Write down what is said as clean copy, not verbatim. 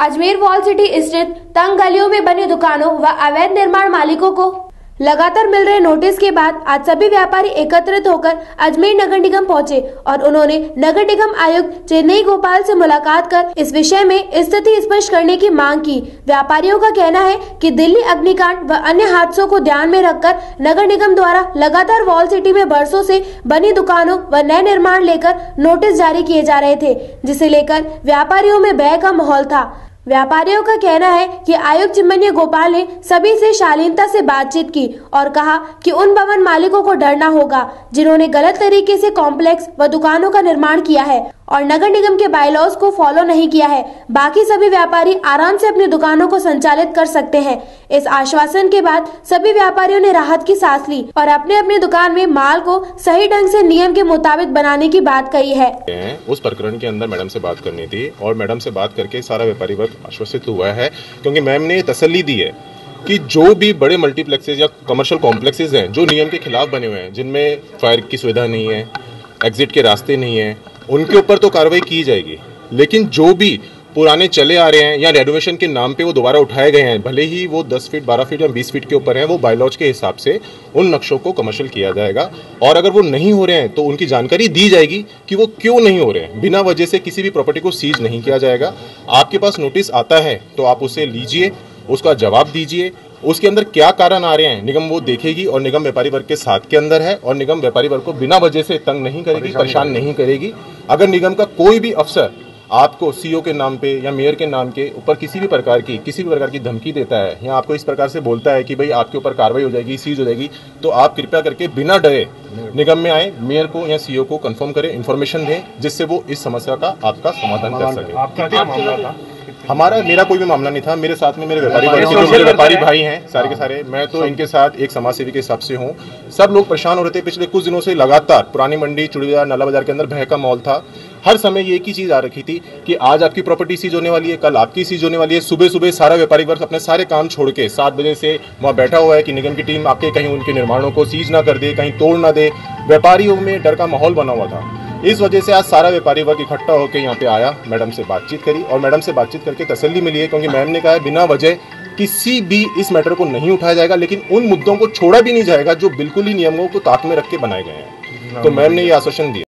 Ajmer wall city स्थित तंग गलियों में बनी दुकानों व अवैध निर्माण मालिकों को लगातार मिल रहे नोटिस के बाद आज सभी व्यापारी एकत्रित होकर अजमेर नगर निगम पहुंचे और उन्होंने नगर निगम आयुक्त चेन्नई गोपाल से मुलाकात कर इस विषय में स्थिति स्पष्ट करने की मांग की। व्यापारियों का कहना है कि दिल्ली अग्निकांड व अन्य हादसों को ध्यान में रखकर नगर निगम द्वारा लगातार वॉल सिटी में बरसों से बनी दुकानों व नए निर्माण लेकर नोटिस जारी किए जा रहे थे, जिसे लेकर व्यापारियों में भय का माहौल था। व्यापारियों का कहना है कि आयुक्त चिन्मय गोपाल ने सभी से शालीनता से बातचीत की और कहा कि उन भवन मालिकों को डरना होगा जिन्होंने गलत तरीके से कॉम्प्लेक्स व दुकानों का निर्माण किया है और नगर निगम के बायलॉज को फॉलो नहीं किया है। बाकी सभी व्यापारी आराम से अपनी दुकानों को संचालित कर सकते हैं। इस आश्वासन के बाद सभी व्यापारियों ने राहत की सांस ली और अपने अपनी दुकान में माल को सही ढंग से नियम के मुताबिक बनाने की बात कही है। उस प्रकरण के अंदर मैडम से बात करनी थी और मैडम से बात करके सारा व्यापारी वर्ग आश्वसित हुआ है, क्योंकि मैम ने तसल्ली दी है कि जो भी बड़े मल्टीप्लेक्सेज या कमर्शियल कॉम्प्लेक्सेज हैं जो नियम के खिलाफ बने हुए हैं, जिनमें फायर की सुविधा नहीं है, एग्जिट के रास्ते नहीं है, उनके ऊपर तो कार्रवाई की जाएगी। लेकिन जो भी पुराने चले आ रहे हैं या रेनोवेशन के नाम पे वो दोबारा उठाए गए हैं, भले ही वो 10 फीट 12 फीट या 20 फीट के ऊपर हैं, वो बायलॉज के हिसाब से उन नक्शों को कमर्शियल किया जाएगा। और अगर वो नहीं हो रहे हैं तो उनकी जानकारी दी जाएगी कि वो क्यों नहीं हो रहे हैं। बिना वजह से किसी भी प्रॉपर्टी को सीज नहीं किया जाएगा। आपके पास नोटिस आता है तो आप उसे लीजिए, उसका जवाब दीजिए, उसके अंदर क्या कारण आ रहे हैं निगम वो देखेगी और निगम व्यापारी वर्ग के साथ के अंदर है और निगम व्यापारी वर्ग को बिना वजह से तंग नहीं करेगी, परेशान नहीं करेगी। अगर निगम का कोई भी अफसर आपको सीईओ के नाम पे या मेयर के नाम के ऊपर किसी भी प्रकार की धमकी देता है या आपको इस प्रकार से बोलता है कि भाई आपके ऊपर कार्रवाई हो जाएगी, सीज हो जाएगी, तो आप कृपया करके बिना डरे निगम में आए, मेयर को या सीईओ को कंफर्म करें, इन्फॉर्मेशन दें, जिससे वो इस समस्या का आपका समाधान कर सके। आपका क्या मामला था? मेरा कोई भी मामला नहीं था। मेरे साथ में मेरे व्यापारी भाई जो मेरे व्यापारी भाई हैं सारे के सारे, मैं तो इनके साथ एक समाज सेवी के हिसाब से हूँ। सब लोग परेशान हो रहे थे पिछले कुछ दिनों से। लगातार पुरानी मंडी, चूड़ीबाजार, नाला बाजार के अंदर भय का माहौल था। हर समय ये एक ही चीज आ रखी थी कि आज आपकी प्रॉपर्टी सीज होने वाली है, कल आपकी सीज होने वाली है। सुबह सुबह सारा व्यापारी वर्ग अपने सारे काम छोड़ के 7 बजे से वहाँ बैठा हुआ है कि निगम की टीम आके कहीं उनके निर्माणों को सीज ना कर दे, कहीं तोड़ ना दे। व्यापारियों में डर का माहौल बना हुआ था। इस वजह से आज सारा व्यापारी वर्ग इकट्ठा होकर यहाँ पे आया, मैडम से बातचीत करी और मैडम से बातचीत करके तसल्ली मिली है, क्योंकि मैम ने कहा है बिना वजह किसी भी इस मैटर को नहीं उठाया जाएगा, लेकिन उन मुद्दों को छोड़ा भी नहीं जाएगा जो बिल्कुल ही नियमों को ताक में रख के बनाए गए हैं। तो मैम ने ये आश्वासन दिया।